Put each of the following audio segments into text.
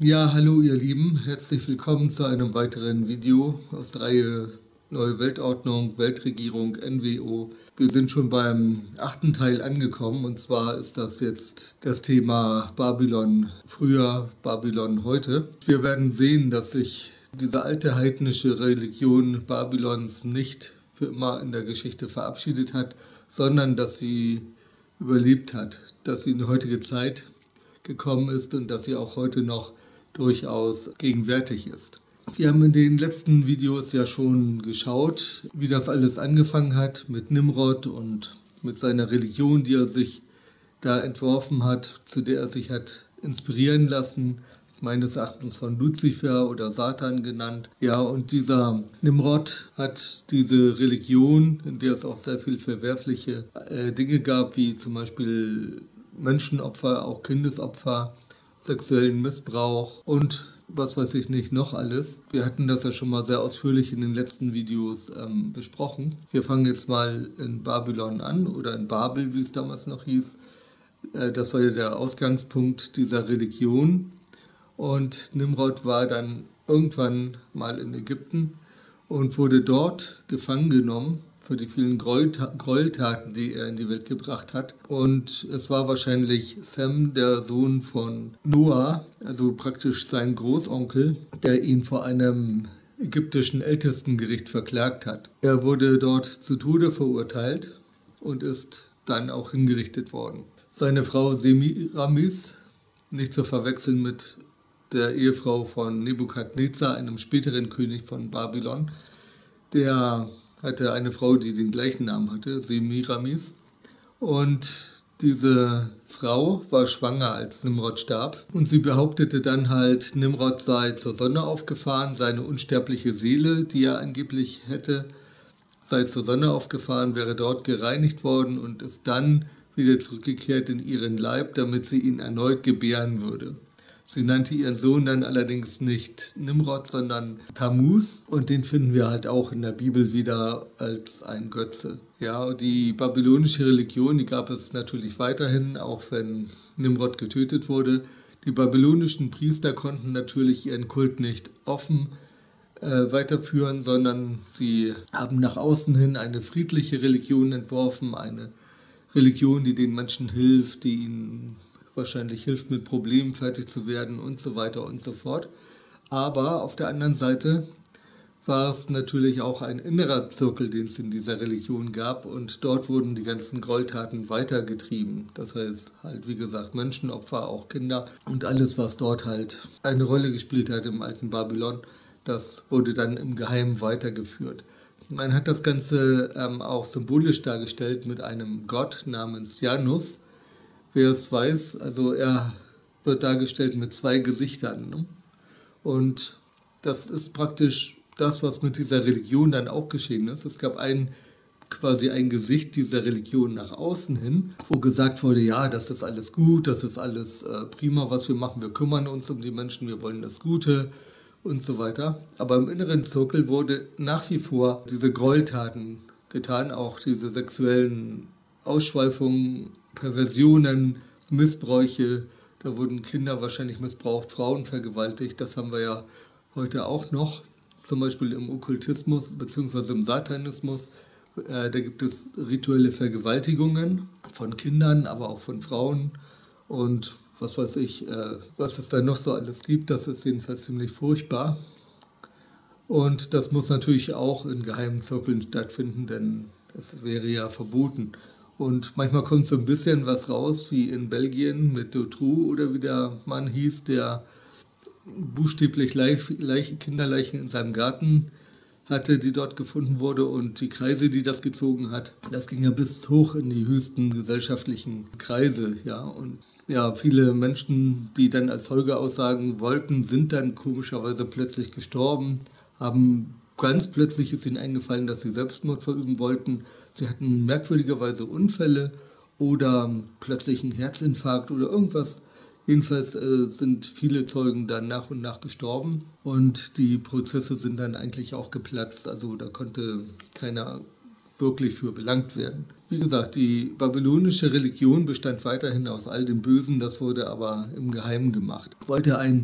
Ja, hallo ihr Lieben, herzlich willkommen zu einem weiteren Video aus der Reihe Neue Weltordnung, Weltregierung, NWO. Wir sind schon beim 8. Teil angekommen, und zwar ist das jetzt das Thema Babylon früher, Babylon heute. Wir werden sehen, dass sich diese alte heidnische Religion Babylons nicht für immer in der Geschichte verabschiedet hat, sondern dass sie überlebt hat, dass sie in die heutige Zeit gekommen ist und dass sie auch heute noch durchaus gegenwärtig ist. Wir haben in den letzten Videos ja schon geschaut, wie das alles angefangen hat mit Nimrod und mit seiner Religion, die er sich da entworfen hat, zu der er sich hat inspirieren lassen, meines Erachtens von Luzifer oder Satan genannt. Ja, und dieser Nimrod hat diese Religion, in der es auch sehr viel verwerfliche Dinge gab, wie zum Beispiel Menschenopfer, auch Kindesopfer, sexuellen Missbrauch und was weiß ich nicht noch alles. Wir hatten das ja schon mal sehr ausführlich in den letzten Videos besprochen. Wir fangen jetzt mal in Babylon an oder in Babel, wie es damals noch hieß. Das war ja der Ausgangspunkt dieser Religion. Und Nimrod war dann irgendwann mal in Ägypten und wurde dort gefangen genommen für die vielen Gräueltaten, die er in die Welt gebracht hat. Und es war wahrscheinlich Sem, der Sohn von Noah, also praktisch sein Großonkel, der ihn vor einem ägyptischen Ältestengericht verklagt hat. Er wurde dort zu Tode verurteilt und ist dann auch hingerichtet worden. Seine Frau Semiramis, nicht zu verwechseln mit der Ehefrau von Nebukadnezar, einem späteren König von Babylon, der hatte eine Frau, die den gleichen Namen hatte, Semiramis. Und diese Frau war schwanger, als Nimrod starb. Und sie behauptete dann halt, Nimrod sei zur Sonne aufgefahren, seine unsterbliche Seele, die er angeblich hätte, sei zur Sonne aufgefahren, wäre dort gereinigt worden und ist dann wieder zurückgekehrt in ihren Leib, damit sie ihn erneut gebären würde. Sie nannte ihren Sohn dann allerdings nicht Nimrod, sondern Tammuz. Und den finden wir halt auch in der Bibel wieder als ein Götze. Ja, die babylonische Religion, die gab es natürlich weiterhin, auch wenn Nimrod getötet wurde. Die babylonischen Priester konnten natürlich ihren Kult nicht offen weiterführen, sondern sie haben nach außen hin eine friedliche Religion entworfen, eine Religion, die den Menschen hilft, die ihnen wahrscheinlich hilft, mit Problemen fertig zu werden und so weiter und so fort. Aber auf der anderen Seite war es natürlich auch ein innerer Zirkel, den es in dieser Religion gab, und dort wurden die ganzen Gräueltaten weitergetrieben. Das heißt halt, wie gesagt, Menschenopfer, auch Kinder und alles, was dort halt eine Rolle gespielt hat im alten Babylon, das wurde dann im Geheimen weitergeführt. Man hat das Ganze auch symbolisch dargestellt mit einem Gott namens Janus. Wer es weiß, also er wird dargestellt mit 2 Gesichtern. Ne? Und das ist praktisch das, was mit dieser Religion dann auch geschehen ist. Es gab quasi ein Gesicht dieser Religion nach außen hin, wo gesagt wurde, ja, das ist alles gut, das ist alles prima, was wir machen, wir kümmern uns um die Menschen, wir wollen das Gute und so weiter. Aber im inneren Zirkel wurde nach wie vor diese Gräueltaten getan, auch diese sexuellen Ausschweifungen, Perversionen, Missbräuche, da wurden Kinder wahrscheinlich missbraucht, Frauen vergewaltigt, das haben wir ja heute auch noch, zum Beispiel im Okkultismus bzw. im Satanismus, da gibt es rituelle Vergewaltigungen von Kindern, aber auch von Frauen und was weiß ich, was es da noch so alles gibt, das ist jedenfalls ziemlich furchtbar. Und das muss natürlich auch in geheimen Zirkeln stattfinden, denn das wäre ja verboten. Und manchmal kommt so ein bisschen was raus, wie in Belgien mit Dutroux oder wie der Mann hieß, der buchstäblich Kinderleichen in seinem Garten hatte, die dort gefunden wurde, und die Kreise, die das gezogen hat. Das ging ja bis hoch in die höchsten gesellschaftlichen Kreise, ja. Und ja, viele Menschen, die dann als Zeuge aussagen wollten, sind dann komischerweise plötzlich gestorben, ganz plötzlich ist ihnen eingefallen, dass sie Selbstmord verüben wollten. Sie hatten merkwürdigerweise Unfälle oder plötzlich einen Herzinfarkt oder irgendwas. Jedenfalls sind viele Zeugen dann nach und nach gestorben und die Prozesse sind dann eigentlich auch geplatzt. Also da konnte keiner wirklich für belangt werden. Wie gesagt, die babylonische Religion bestand weiterhin aus all dem Bösen, das wurde aber im Geheimen gemacht. Wollte ein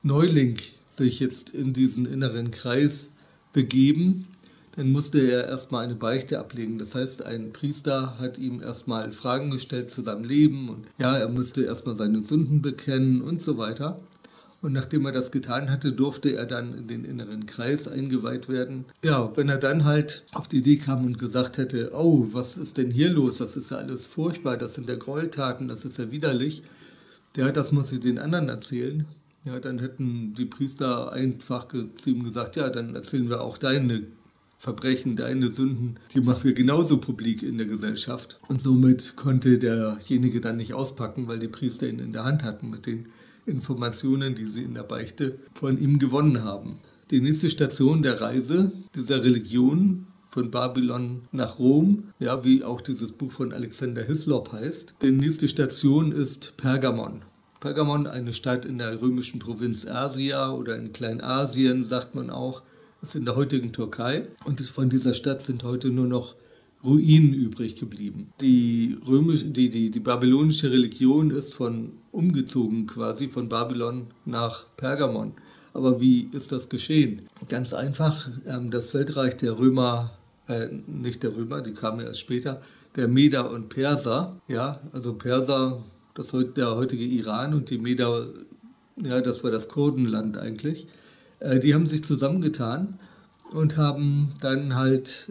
Neuling sich jetzt in diesen inneren Kreis begeben, dann musste er erstmal eine Beichte ablegen. Das heißt, ein Priester hat ihm erstmal Fragen gestellt zu seinem Leben und ja, er musste erstmal seine Sünden bekennen und so weiter. Und nachdem er das getan hatte, durfte er dann in den inneren Kreis eingeweiht werden. Ja, wenn er dann halt auf die Idee kam und gesagt hätte, oh, was ist denn hier los? Das ist ja alles furchtbar, das sind ja Gräueltaten, das ist ja widerlich. Ja, das muss ich den anderen erzählen. Ja, dann hätten die Priester einfach zu ihm gesagt, ja, dann erzählen wir auch deine Verbrechen, deine Sünden, die machen wir genauso publik in der Gesellschaft. Und somit konnte derjenige dann nicht auspacken, weil die Priester ihn in der Hand hatten mit den Informationen, die sie in der Beichte von ihm gewonnen haben. Die nächste Station der Reise dieser Religion von Babylon nach Rom, ja, wie auch dieses Buch von Alexander Hislop heißt. Die nächste Station ist Pergamon. Pergamon, eine Stadt in der römischen Provinz Asia oder in Kleinasien, sagt man auch, ist in der heutigen Türkei. Und von dieser Stadt sind heute nur noch Ruinen übrig geblieben. Die babylonische Religion ist umgezogen quasi von Babylon nach Pergamon. Aber wie ist das geschehen? Ganz einfach, das Weltreich der Römer, nicht der Römer, die kamen erst später, der Meder und Perser, ja, also Perser, der heutige Iran, und die Meder, ja, das war das Kurdenland eigentlich, die haben sich zusammengetan und haben dann halt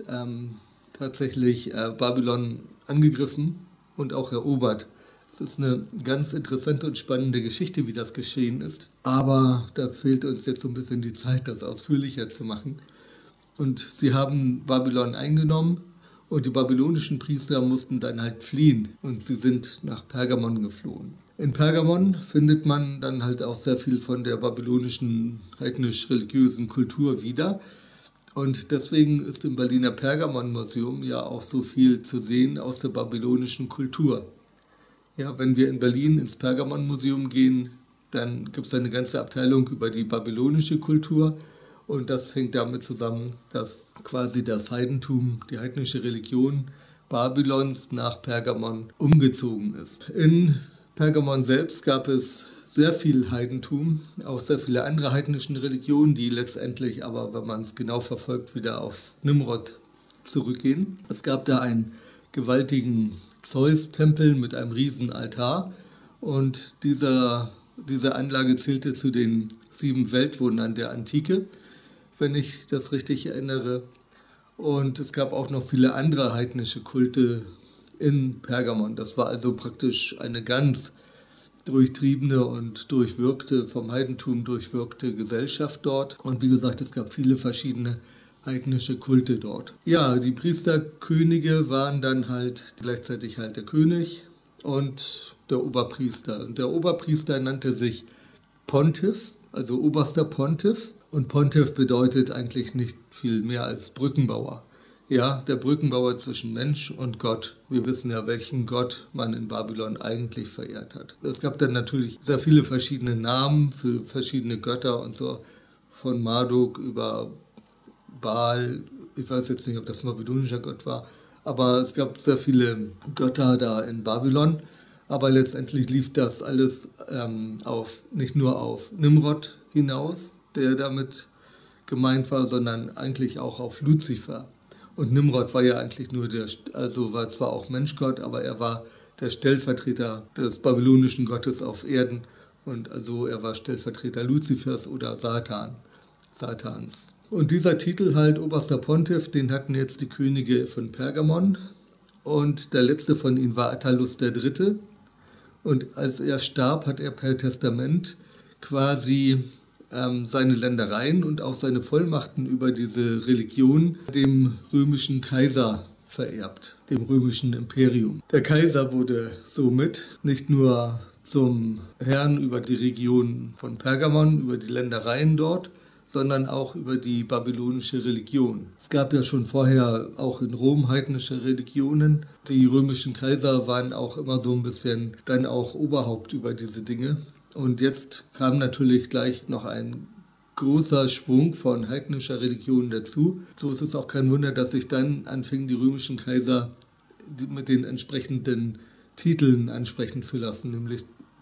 tatsächlich Babylon angegriffen und auch erobert. Es ist eine ganz interessante und spannende Geschichte, wie das geschehen ist. Aber da fehlt uns jetzt so ein bisschen die Zeit, das ausführlicher zu machen. Und sie haben Babylon eingenommen und die babylonischen Priester mussten dann halt fliehen. Und sie sind nach Pergamon geflohen. In Pergamon findet man dann halt auch sehr viel von der babylonischen heidnisch-religiösen Kultur wieder. Und deswegen ist im Berliner Pergamon-Museum ja auch so viel zu sehen aus der babylonischen Kultur. Ja, wenn wir in Berlin ins Pergamon-Museum gehen, dann gibt es eine ganze Abteilung über die babylonische Kultur. Und das hängt damit zusammen, dass quasi das Heidentum, die heidnische Religion Babylons nach Pergamon umgezogen ist. In Pergamon selbst gab es sehr viel Heidentum, auch sehr viele andere heidnischen Religionen, die letztendlich aber, wenn man es genau verfolgt, wieder auf Nimrod zurückgehen. Es gab da einen gewaltigen Zeus-Tempel mit einem riesen Altar und diese Anlage zählte zu den 7 Weltwundern der Antike, wenn ich das richtig erinnere. Und es gab auch noch viele andere heidnische Kulte in Pergamon. Das war also praktisch eine ganz durchtriebene und vom Heidentum durchwirkte Gesellschaft dort. Und wie gesagt, es gab viele verschiedene heidnische Kulte dort. Ja, die Priesterkönige waren dann halt gleichzeitig halt der König und der Oberpriester. Und der Oberpriester nannte sich Pontiff, also oberster Pontiff. Und Pontiff bedeutet eigentlich nicht viel mehr als Brückenbauer. Ja, der Brückenbauer zwischen Mensch und Gott. Wir wissen ja, welchen Gott man in Babylon eigentlich verehrt hat. Es gab dann natürlich sehr viele verschiedene Namen für verschiedene Götter und so. Von Marduk über Baal, ich weiß jetzt nicht, ob das ein babylonischer Gott war, aber es gab sehr viele Götter da in Babylon. Aber letztendlich lief das alles nicht nur auf Nimrod hinaus, der damit gemeint war, sondern eigentlich auch auf Luzifer. Und Nimrod war ja eigentlich war zwar auch Menschgott, aber er war der Stellvertreter des babylonischen Gottes auf Erden. Und also er war Stellvertreter Luzifers oder Satans. Und dieser Titel halt, oberster Pontiff, den hatten jetzt die Könige von Pergamon. Und der letzte von ihnen war Attalus III. Und als er starb, hat er per Testament quasi seine Ländereien und auch seine Vollmachten über diese Religion dem römischen Kaiser vererbt, dem römischen Imperium. Der Kaiser wurde somit nicht nur zum Herrn über die Region von Pergamon, über die Ländereien dort, sondern auch über die babylonische Religion. Es gab ja schon vorher auch in Rom heidnische Religionen. Die römischen Kaiser waren auch immer so ein bisschen dann auch Oberhaupt über diese Dinge. Und jetzt kam natürlich gleich noch ein großer Schwung von heidnischer Religion dazu. So ist es auch kein Wunder, dass sich dann anfingen, die römischen Kaiser mit den entsprechenden Titeln ansprechen zu lassen, nämlich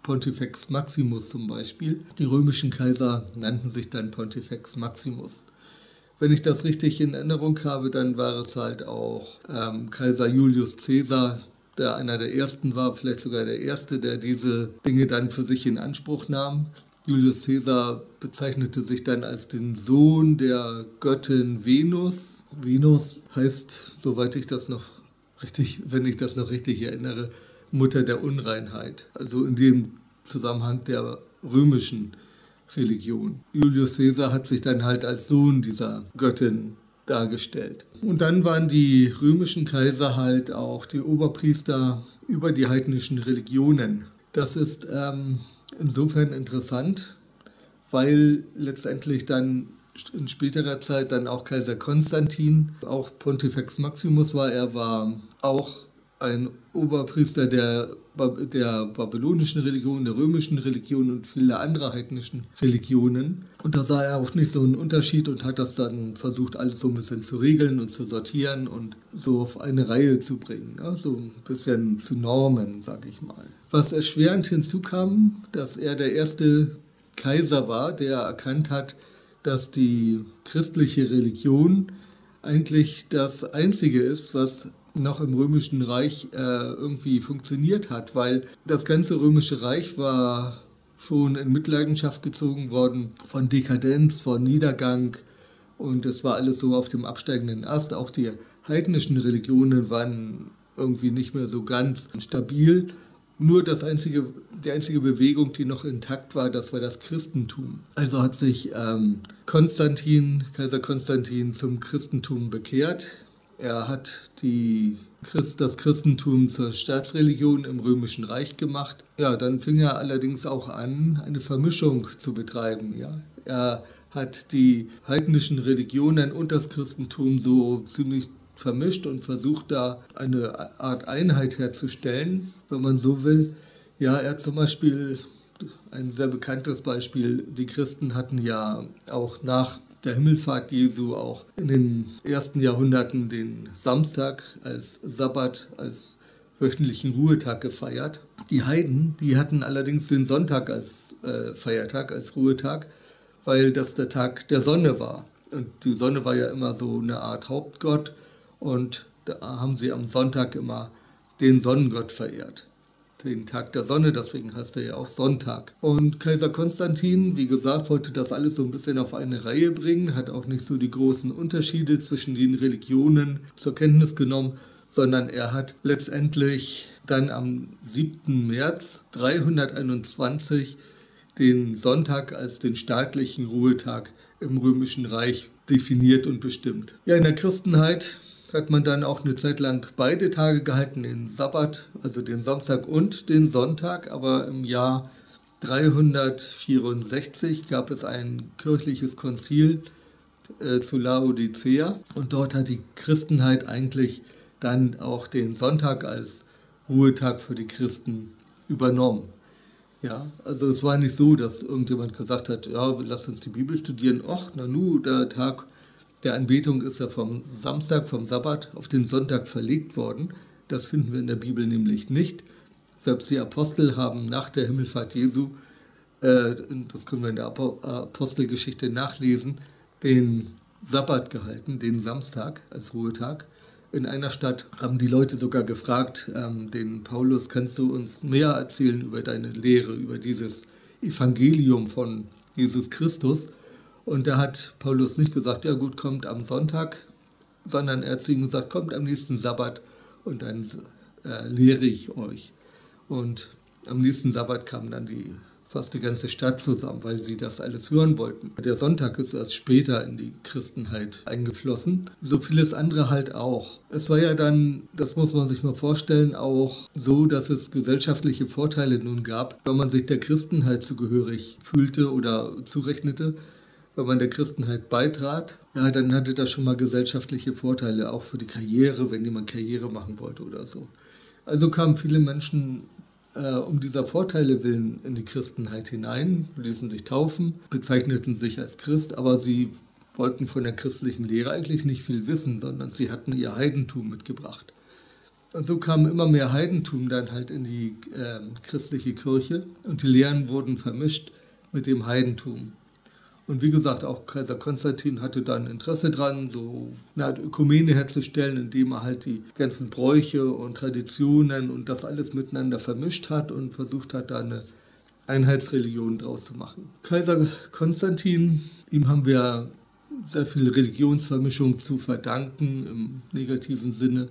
Pontifex Maximus zum Beispiel. Die römischen Kaiser nannten sich dann Pontifex Maximus. Wenn ich das richtig in Erinnerung habe, dann war es halt auch Kaiser Julius Caesar, der einer der ersten war, vielleicht sogar der erste, der diese Dinge dann für sich in Anspruch nahm. Julius Caesar bezeichnete sich dann als den Sohn der Göttin Venus. Venus heißt, soweit ich das noch richtig, wenn ich das noch richtig erinnere, Mutter der Unreinheit. Also in dem Zusammenhang der römischen Religion. Julius Caesar hat sich dann halt als Sohn dieser Göttin dargestellt. Und dann waren die römischen Kaiser halt auch die Oberpriester über die heidnischen Religionen. Das ist insofern interessant, weil letztendlich dann in späterer Zeit dann auch Kaiser Konstantin, auch Pontifex Maximus war, er war auch ein Oberpriester der babylonischen Religion, der römischen Religion und vieler anderer heidnischen Religionen. Und da sah er auch nicht so einen Unterschied und hat das dann versucht, alles so ein bisschen zu regeln und zu sortieren und so auf eine Reihe zu bringen. Ne? So ein bisschen zu Normen, sag ich mal. Was erschwerend hinzukam, dass er der erste Kaiser war, der erkannt hat, dass die christliche Religion eigentlich das Einzige ist, was noch im Römischen Reich irgendwie funktioniert hat, weil das ganze Römische Reich war schon in Mitleidenschaft gezogen worden von Dekadenz, von Niedergang und es war alles so auf dem absteigenden Ast. Auch die heidnischen Religionen waren irgendwie nicht mehr so ganz stabil. Nur die einzige Bewegung, die noch intakt war, das war das Christentum. Also hat sich Kaiser Konstantin zum Christentum bekehrt. Er hat das Christentum zur Staatsreligion im Römischen Reich gemacht. Ja, dann fing er allerdings auch an, eine Vermischung zu betreiben. Ja. Er hat die heidnischen Religionen und das Christentum so ziemlich vermischt und versucht da eine Art Einheit herzustellen, wenn man so will. Ja, er hat zum Beispiel, ein sehr bekanntes Beispiel, die Christen hatten ja auch nach der Himmelfahrt Jesu auch in den ersten Jahrhunderten den Samstag als Sabbat, als wöchentlichen Ruhetag gefeiert. Die Heiden, die hatten allerdings den Sonntag als Feiertag, als Ruhetag, weil das der Tag der Sonne war. Und die Sonne war ja immer so eine Art Hauptgott und da haben sie am Sonntag immer den Sonnengott verehrt. Den Tag der Sonne, deswegen heißt er ja auch Sonntag. Und Kaiser Konstantin, wie gesagt, wollte das alles so ein bisschen auf eine Reihe bringen, hat auch nicht so die großen Unterschiede zwischen den Religionen zur Kenntnis genommen, sondern er hat letztendlich dann am 7. März 321 den Sonntag als den staatlichen Ruhetag im Römischen Reich definiert und bestimmt. Ja, in der Christenheit hat man dann auch eine Zeit lang beide Tage gehalten, den Sabbat, also den Samstag und den Sonntag, aber im Jahr 364 gab es ein kirchliches Konzil zu Laodicea und dort hat die Christenheit eigentlich dann auch den Sonntag als Ruhetag für die Christen übernommen. Ja, also es war nicht so, dass irgendjemand gesagt hat, ja, lasst uns die Bibel studieren, der Tag der Anbetung ist ja vom Samstag, vom Sabbat auf den Sonntag verlegt worden. Das finden wir in der Bibel nämlich nicht. Selbst die Apostel haben nach der Himmelfahrt Jesu, das können wir in der Apostelgeschichte nachlesen, den Sabbat gehalten, den Samstag als Ruhetag. In einer Stadt haben die Leute sogar gefragt, den Paulus, kannst du uns mehr erzählen über deine Lehre, über dieses Evangelium von Jesus Christus? Und da hat Paulus nicht gesagt, ja gut, kommt am Sonntag, sondern er hat zu ihnen gesagt, kommt am nächsten Sabbat und dann lehre ich euch. Und am nächsten Sabbat kam dann fast die ganze Stadt zusammen, weil sie das alles hören wollten. Der Sonntag ist erst später in die Christenheit eingeflossen. So vieles andere halt auch. Es war ja dann, das muss man sich mal vorstellen, auch so, dass es gesellschaftliche Vorteile nun gab, wenn man sich der Christenheit zugehörig fühlte oder zurechnete. Wenn man der Christenheit beitrat, ja, dann hatte das schon mal gesellschaftliche Vorteile, auch für die Karriere, wenn jemand Karriere machen wollte oder so. Also kamen viele Menschen um dieser Vorteile willen in die Christenheit hinein, ließen sich taufen, bezeichneten sich als Christ, aber sie wollten von der christlichen Lehre eigentlich nicht viel wissen, sondern sie hatten ihr Heidentum mitgebracht. Und so kam immer mehr Heidentum dann halt in die christliche Kirche und die Lehren wurden vermischt mit dem Heidentum. Und wie gesagt, auch Kaiser Konstantin hatte dann Interesse dran, so eine Art Ökumene herzustellen, indem er halt die ganzen Bräuche und Traditionen und das alles miteinander vermischt hat und versucht hat, da eine Einheitsreligion draus zu machen. Kaiser Konstantin, ihm haben wir sehr viel Religionsvermischung zu verdanken, im negativen Sinne.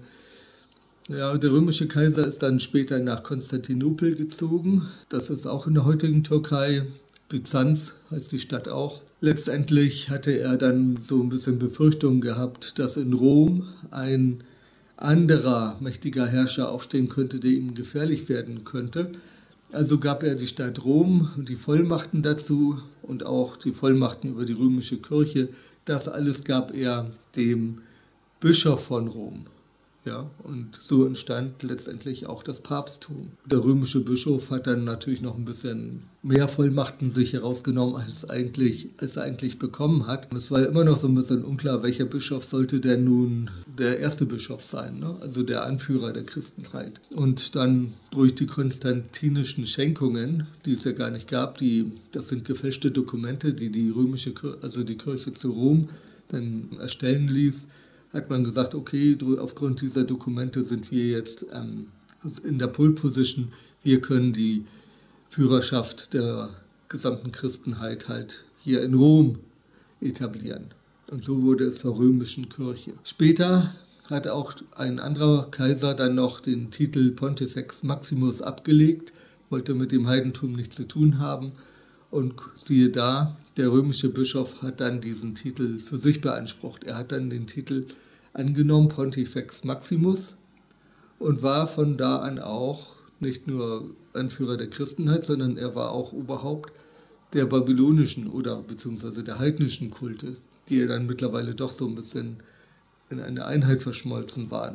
Ja, der römische Kaiser ist dann später nach Konstantinopel gezogen. Das ist auch in der heutigen Türkei. Byzanz heißt die Stadt auch. Letztendlich hatte er dann so ein bisschen Befürchtungen gehabt, dass in Rom ein anderer mächtiger Herrscher aufstehen könnte, der ihm gefährlich werden könnte. Also gab er die Stadt Rom und die Vollmachten dazu und auch die Vollmachten über die römische Kirche. Das alles gab er dem Bischof von Rom. Ja, und so entstand letztendlich auch das Papsttum. Der römische Bischof hat dann natürlich noch ein bisschen mehr Vollmachten sich herausgenommen, als er eigentlich bekommen hat. Es war ja immer noch so ein bisschen unklar, welcher Bischof sollte denn nun der erste Bischof sein, ne? Also der Anführer der Christenheit. Und dann durch die konstantinischen Schenkungen, die es ja gar nicht gab, das sind gefälschte Dokumente, die römische Kirche, also die Kirche zu Rom dann erstellen ließ, hat man gesagt, okay, aufgrund dieser Dokumente sind wir jetzt in der Pole Position, wir können die Führerschaft der gesamten Christenheit halt hier in Rom etablieren. Und so wurde es zur römischen Kirche. Später hat auch ein anderer Kaiser dann noch den Titel Pontifex Maximus abgelegt, wollte mit dem Heidentum nichts zu tun haben. Und siehe da, der römische Bischof hat dann diesen Titel für sich beansprucht. Er hat dann den Titel angenommen, Pontifex Maximus, und war von da an auch nicht nur Anführer der Christenheit, sondern er war auch Oberhaupt der babylonischen oder beziehungsweise der heidnischen Kulte, die ja dann mittlerweile doch so ein bisschen in eine Einheit verschmolzen waren.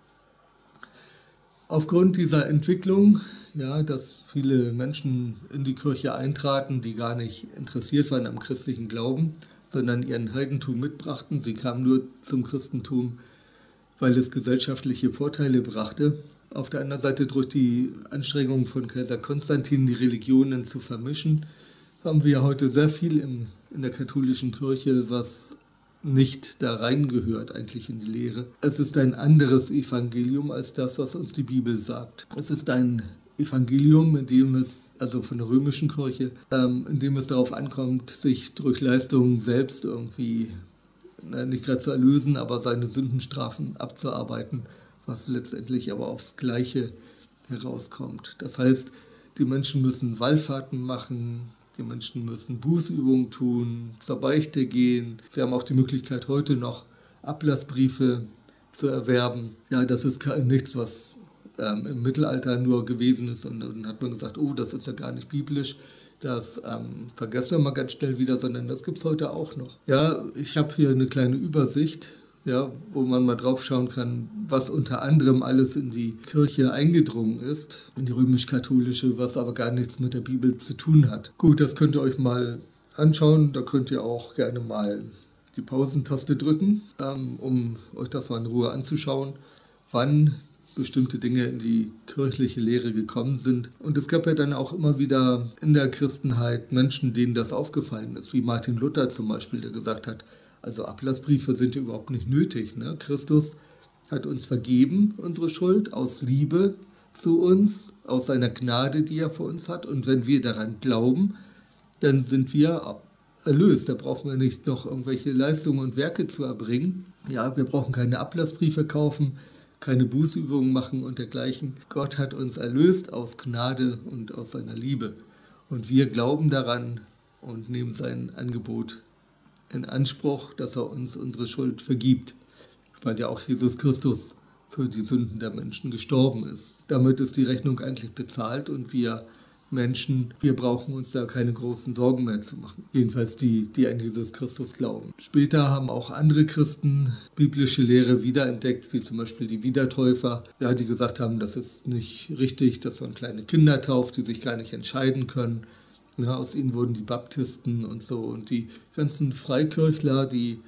Aufgrund dieser Entwicklung, ja, dass viele Menschen in die Kirche eintraten, die gar nicht interessiert waren am christlichen Glauben, sondern ihren Heidentum mitbrachten. Sie kamen nur zum Christentum, weil es gesellschaftliche Vorteile brachte. Auf der anderen Seite durch die Anstrengungen von Kaiser Konstantin, die Religionen zu vermischen, haben wir heute sehr viel in der katholischen Kirche, was nicht da reingehört eigentlich in die Lehre. Es ist ein anderes Evangelium als das, was uns die Bibel sagt. Es ist ein Evangelium, in dem es, also von der römischen Kirche, in dem es darauf ankommt, sich durch Leistungen selbst irgendwie, nicht gerade zu erlösen, aber seine Sündenstrafen abzuarbeiten, was letztendlich aber aufs Gleiche herauskommt. Das heißt, die Menschen müssen Wallfahrten machen, die Menschen müssen Bußübungen tun, zur Beichte gehen. Wir haben auch die Möglichkeit, heute noch Ablassbriefe zu erwerben. Ja, das ist nichts, was im Mittelalter nur gewesen ist. Und dann hat man gesagt, oh, das ist ja gar nicht biblisch. Das vergessen wir mal ganz schnell wieder, sondern das gibt es heute auch noch. Ja, ich habe hier eine kleine Übersicht, ja, wo man mal drauf schauen kann, was unter anderem alles in die Kirche eingedrungen ist, in die römisch-katholische, was aber gar nichts mit der Bibel zu tun hat. Gut, das könnt ihr euch mal anschauen. Da könnt ihr auch gerne mal die Pausentaste drücken, um euch das mal in Ruhe anzuschauen, wann bestimmte Dinge in die kirchliche Lehre gekommen sind. Und es gab ja dann auch immer wieder in der Christenheit Menschen, denen das aufgefallen ist, wie Martin Luther zum Beispiel, der gesagt hat, also Ablassbriefe sind überhaupt nicht nötig. Ne? Christus hat uns vergeben, unsere Schuld, aus Liebe zu uns, aus seiner Gnade, die er für uns hat. Und wenn wir daran glauben, dann sind wir erlöst. Da brauchen wir nicht noch irgendwelche Leistungen und Werke zu erbringen. Ja, wir brauchen keine Ablassbriefe kaufen, keine Bußübungen machen und dergleichen. Gott hat uns erlöst aus Gnade und aus seiner Liebe. Und wir glauben daran und nehmen sein Angebot in Anspruch, dass er uns unsere Schuld vergibt, weil ja auch Jesus Christus für die Sünden der Menschen gestorben ist. Damit ist die Rechnung eigentlich bezahlt und wir Menschen, wir brauchen uns da keine großen Sorgen mehr zu machen. Jedenfalls die an Jesus Christus glauben. Später haben auch andere Christen biblische Lehre wiederentdeckt, wie zum Beispiel die Wiedertäufer, ja, die gesagt haben, das ist nicht richtig, dass man kleine Kinder tauft, die sich gar nicht entscheiden können. Ja, aus ihnen wurden die Baptisten und so. Und die ganzen Freikirchler, die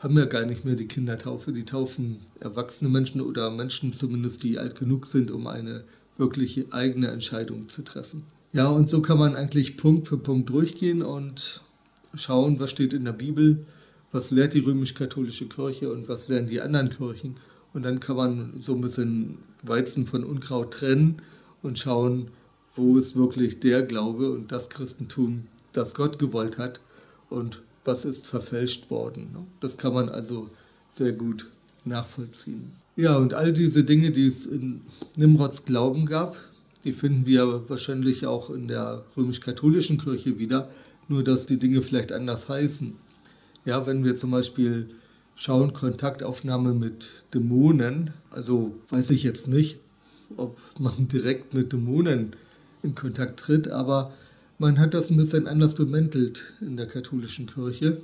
haben ja gar nicht mehr die Kindertaufe. Die taufen erwachsene Menschen oder Menschen zumindest, die alt genug sind, um eine wirkliche eigene Entscheidung zu treffen. Ja, und so kann man eigentlich Punkt für Punkt durchgehen und schauen, was steht in der Bibel, was lehrt die römisch-katholische Kirche und was lehren die anderen Kirchen. Und dann kann man so ein bisschen Weizen von Unkraut trennen und schauen, wo ist wirklich der Glaube und das Christentum, das Gott gewollt hat und was ist verfälscht worden. Das kann man also sehr gut nachvollziehen. Ja, und all diese Dinge, die es in Nimrods Glauben gab, die finden wir wahrscheinlich auch in der römisch-katholischen Kirche wieder, nur dass die Dinge vielleicht anders heißen. Ja, wenn wir zum Beispiel schauen, Kontaktaufnahme mit Dämonen, also weiß ich jetzt nicht, ob man direkt mit Dämonen in Kontakt tritt, aber man hat das ein bisschen anders bemäntelt in der katholischen Kirche.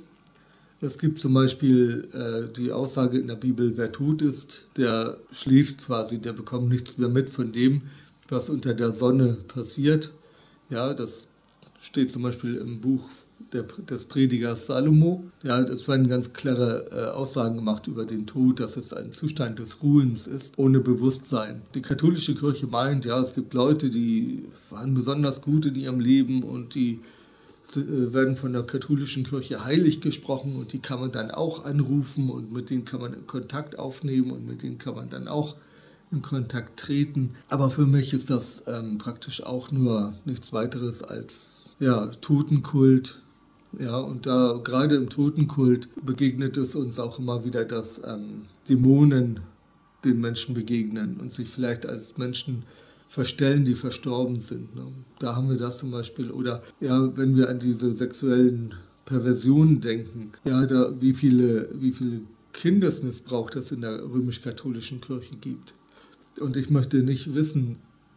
Es gibt zum Beispiel die Aussage in der Bibel, wer tot ist, der schläft quasi, der bekommt nichts mehr mit von dem, was unter der Sonne passiert. Ja, das steht zum Beispiel im Buch des Predigers Salomo. Ja, es werden ganz klare Aussagen gemacht über den Tod, dass es ein Zustand des Ruhens ist, ohne Bewusstsein. Die katholische Kirche meint, ja, es gibt Leute, die waren besonders gut in ihrem Leben und die werden von der katholischen Kirche heilig gesprochen und die kann man dann auch anrufen und mit denen kann man Kontakt aufnehmen und mit denen kann man dann auch in Kontakt treten. Aber für mich ist das praktisch auch nur nichts weiteres als Totenkult. Ja, und da gerade im Totenkult begegnet es uns auch immer wieder, dass Dämonen den Menschen begegnen und sich vielleicht als Menschen verstellen, die verstorben sind. Ne? Da haben wir das zum Beispiel. Oder ja, wenn wir an diese sexuellen Perversionen denken, ja, wie viele Kindesmissbrauch es in der römisch-katholischen Kirche gibt. Und ich möchte nicht wissen,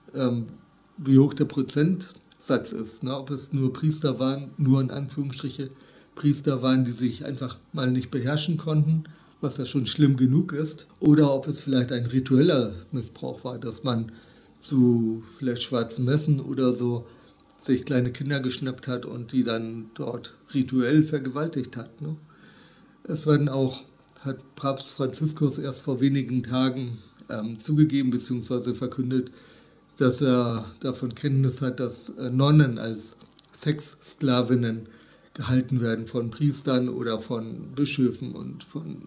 wie hoch der Prozentsatz ist. Ne? Ob es nur Priester waren, nur in Anführungsstriche Priester waren, die sich einfach mal nicht beherrschen konnten, was ja schon schlimm genug ist. Oder ob es vielleicht ein ritueller Missbrauch war, dass man zu vielleicht schwarzen Messen oder so sich kleine Kinder geschnappt hat und die dann dort rituell vergewaltigt hat. Ne? Es werden auch, hat Papst Franziskus erst vor wenigen Tagen zugegeben bzw. verkündet, dass er davon Kenntnis hat, dass Nonnen als Sexsklavinnen gehalten werden von Priestern oder von Bischöfen und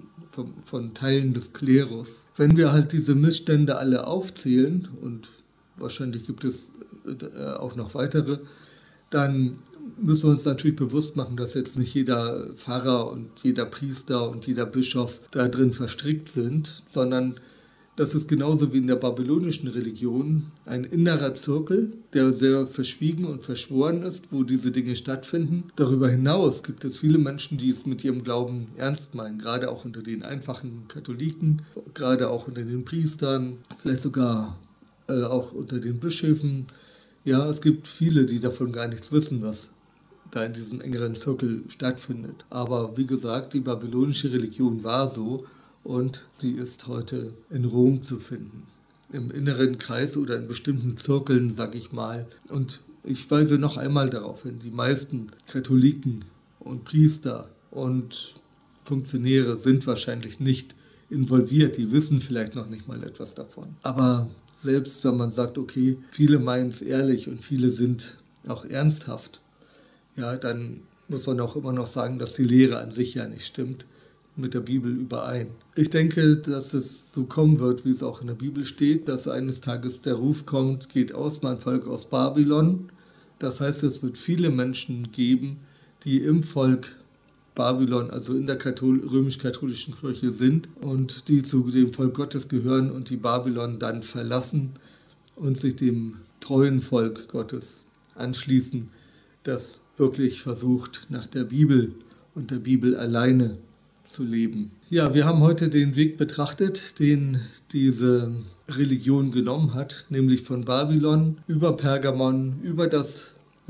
von Teilen des Klerus. Wenn wir halt diese Missstände alle aufzählen, und wahrscheinlich gibt es auch noch weitere, dann müssen wir uns natürlich bewusst machen, dass jetzt nicht jeder Pfarrer und jeder Priester und jeder Bischof da drin verstrickt sind, sondern das ist genauso wie in der babylonischen Religion ein innerer Zirkel, der sehr verschwiegen und verschworen ist, wo diese Dinge stattfinden. Darüber hinaus gibt es viele Menschen, die es mit ihrem Glauben ernst meinen, gerade auch unter den einfachen Katholiken, gerade auch unter den Priestern, vielleicht sogar auch unter den Bischöfen. Ja, es gibt viele, die davon gar nichts wissen, was da in diesem engeren Zirkel stattfindet. Aber wie gesagt, die babylonische Religion war so. Und sie ist heute in Rom zu finden, im inneren Kreis oder in bestimmten Zirkeln, sag ich mal. Und ich weise noch einmal darauf hin, die meisten Katholiken und Priester und Funktionäre sind wahrscheinlich nicht involviert, die wissen vielleicht noch nicht mal etwas davon. Aber selbst wenn man sagt, okay, viele meinen es ehrlich und viele sind auch ernsthaft, ja, dann muss man auch immer noch sagen, dass die Lehre an sich ja nicht stimmt mit der Bibel überein. Ich denke, dass es so kommen wird, wie es auch in der Bibel steht, dass eines Tages der Ruf kommt, geht aus, mein Volk aus Babylon. Das heißt, es wird viele Menschen geben, die im Volk Babylon, also in der römisch-katholischen Kirche sind und die zu dem Volk Gottes gehören und die Babylon dann verlassen und sich dem treuen Volk Gottes anschließen, das wirklich versucht, nach der Bibel und der Bibel alleine zu leben. Ja, wir haben heute den Weg betrachtet, den diese Religion genommen hat, nämlich von Babylon über Pergamon, über das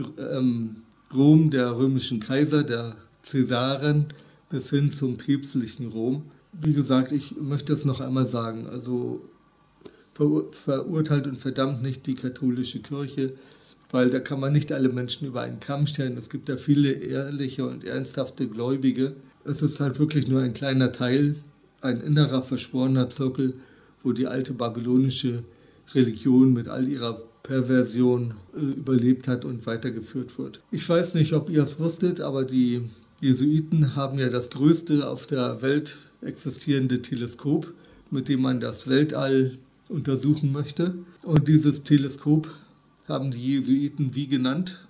Rom der römischen Kaiser, der Cäsaren, bis hin zum päpstlichen Rom. Wie gesagt, ich möchte es noch einmal sagen, also verurteilt und verdammt nicht die katholische Kirche, weil da kann man nicht alle Menschen über einen Kamm stellen. Es gibt ja viele ehrliche und ernsthafte Gläubige. Es ist halt wirklich nur ein kleiner Teil, ein innerer verschworener Zirkel, wo die alte babylonische Religion mit all ihrer Perversion überlebt hat und weitergeführt wird. Ich weiß nicht, ob ihr es wusstet, aber die Jesuiten haben ja das größte auf der Welt existierende Teleskop, mit dem man das Weltall untersuchen möchte. Und dieses Teleskop haben die Jesuiten wie genannt?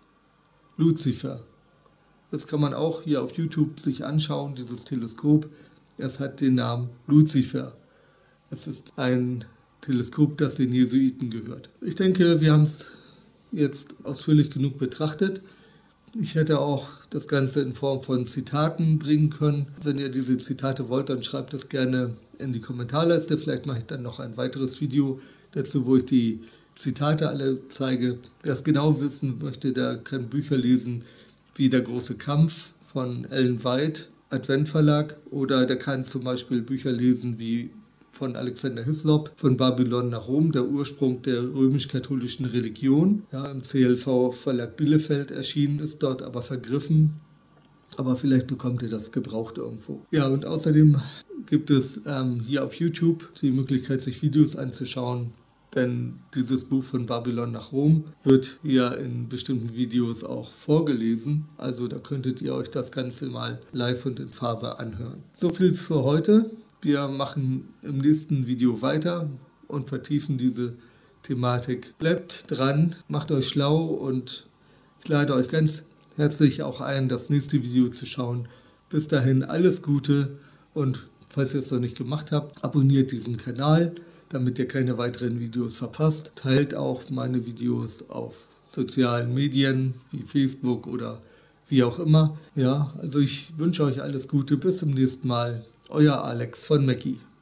Luzifer. Das kann man auch hier auf YouTube sich anschauen, dieses Teleskop. Es hat den Namen Luzifer. Es ist ein Teleskop, das den Jesuiten gehört. Ich denke, wir haben es jetzt ausführlich genug betrachtet. Ich hätte auch das Ganze in Form von Zitaten bringen können. Wenn ihr diese Zitate wollt, dann schreibt es gerne in die Kommentarleiste. Vielleicht mache ich dann noch ein weiteres Video dazu, wo ich die Zitate alle zeige. Wer es genau wissen möchte, der kann Bücher lesen wie Der große Kampf von Ellen White, Advent-Verlag, oder der kann zum Beispiel Bücher lesen wie von Alexander Hislop, von Babylon nach Rom, der Ursprung der römisch-katholischen Religion. Ja, im CLV-Verlag Bielefeld erschienen, ist dort aber vergriffen. Aber vielleicht bekommt ihr das gebraucht irgendwo. Ja, und außerdem gibt es hier auf YouTube die Möglichkeit, sich Videos anzuschauen. Denn dieses Buch von Babylon nach Rom wird hier in bestimmten Videos auch vorgelesen. Also da könntet ihr euch das Ganze mal live und in Farbe anhören. So viel für heute. Wir machen im nächsten Video weiter und vertiefen diese Thematik. Bleibt dran, macht euch schlau und ich lade euch ganz herzlich auch ein, das nächste Video zu schauen. Bis dahin alles Gute und falls ihr es noch nicht gemacht habt, abonniert diesen Kanal, damit ihr keine weiteren Videos verpasst. Teilt auch meine Videos auf sozialen Medien wie Facebook oder wie auch immer. Ja, also ich wünsche euch alles Gute. Bis zum nächsten Mal. Euer Alex von Mackie.